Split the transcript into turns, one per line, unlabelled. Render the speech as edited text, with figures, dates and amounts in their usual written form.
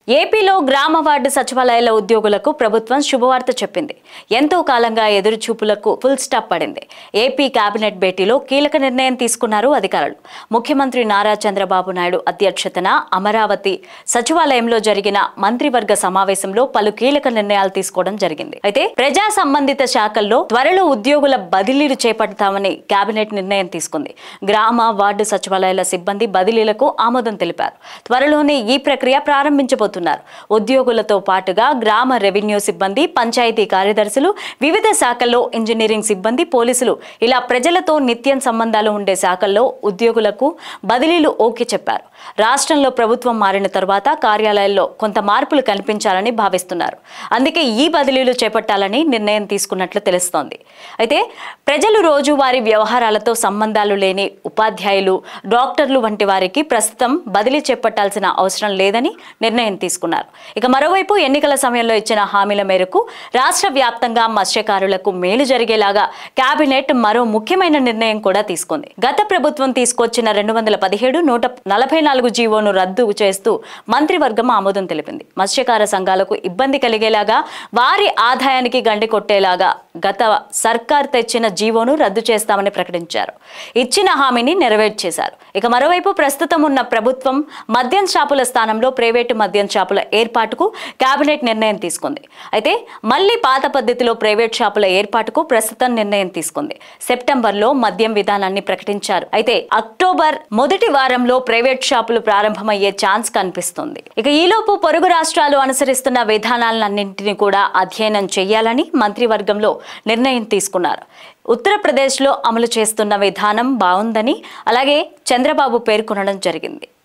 ఏపీలో గ్రామ వార్డు సచివాలయాల ఉద్యోగులకు ప్రభుత్వం శుభవార్త చెప్పింది. ఎంతో కాలంగా ఎదురుచూపులకు ఫుల్ స్టాప్ పడింది. ఏపీ కేబినెట్ భేటీలో కీలక నిర్ణయం తీసుకున్నారు అధికారులు. ముఖ్యమంత్రి నారా చంద్రబాబు నాయుడు అధ్యక్షతన అమరావతి సచివాలయంలో జరిగిన మంత్రివర్గ సమావేశంలో పలు కీలక నిర్ణయాలు తీసుకోవడం జరిగింది. అయితే ప్రజా సంబంధిత శాఖల్లో త్వరలో ఉద్యోగుల బదిలీలు చేపడతామని కేబినెట్ నిర్ణయం తీసుకుంది. గ్రామ వార్డు సచివాలయాల సిబ్బంది బదిలీలకు ఆమోదం తెలిపారు. త్వరలోనే ఈ ప్రక్రియ ప్రారంభించబోతున్నారు. ఉద్యోగులతో పాటుగా గ్రామ రెవెన్యూ సిబ్బంది, పంచాయతీ కార్యదర్శులు, వివిధ శాఖల్లో ఇంజనీరింగ్ సిబ్బంది, పోలీసులు ఇలా ప్రజలతో నిత్యం సంబంధాలు ఉండే శాఖల్లో ఉద్యోగులకు బదిలీలు ఓకే చెప్పారు. రాష్ట్రంలో ప్రభుత్వం మారిన తర్వాత కార్యాలయాల్లో కొంత మార్పులు కనిపించాలని భావిస్తున్నారు. అందుకే ఈ బదిలీలు చేపట్టాలని నిర్ణయం తీసుకున్నట్లు తెలుస్తోంది. అయితే ప్రజలు రోజువారీ వ్యవహారాలతో సంబంధాలు లేని ఉపాధ్యాయులు, డాక్టర్లు వంటి వారికి ప్రస్తుతం బదిలీ చేపట్టాల్సిన అవసరం లేదని నిర్ణయం తీసుకున్నారు. ఇక మరోవైపు ఎన్నికల సమయంలో ఇచ్చిన హామీల మేరకు రాష్ట్ర వ్యాప్తంగా మత్స్యకారులకు మేలు జరిగేలాగా కేబినెట్ మరో ముఖ్యమైన నిర్ణయం కూడా తీసుకుంది. గత ప్రభుత్వం తీసుకొచ్చిన 217/144 జీవోను రద్దు చేస్తూ మంత్రివర్గం ఆమోదం తెలిపింది. మత్స్యకార సంఘాలకు ఇబ్బంది కలిగేలాగా, వారి ఆదాయానికి గండి కొట్టేలాగా గత సర్కార్ తెచ్చిన జీవోను రద్దు చేస్తామని ప్రకటించారు. ఇచ్చిన హామీని నెరవేర్చేశారు. ఇక మరోవైపు ప్రస్తుతం ఉన్న ప్రభుత్వం మద్యం షాపుల స్థానంలో ప్రైవేటు మద్యం షాపుల ఏర్పాటుకు కేబినెట్ నిర్ణయం తీసుకుంది. అయితే మళ్లీ పాత పద్ధతిలో ప్రైవేట్ షాపుల ఏర్పాటుకు ప్రస్తుతం నిర్ణయం తీసుకుంది. సెప్టెంబర్లో మద్యం విధానాన్ని ప్రకటించారు. అయితే అక్టోబర్ మొదటి వారంలో ప్రైవేట్ షాపులు ప్రారంభమయ్యే ఛాన్స్ కనిపిస్తుంది. ఇక ఈలోపు పొరుగు రాష్ట్రాలు అనుసరిస్తున్న విధానాలన్నింటినీ కూడా అధ్యయనం చేయాలని మంత్రివర్గంలో నిర్ణయం తీసుకున్నారు. ఉత్తరప్రదేశ్లో అమలు చేస్తున్న విధానం బాగుందని అలాగే చంద్రబాబు పేర్కొనడం జరిగింది.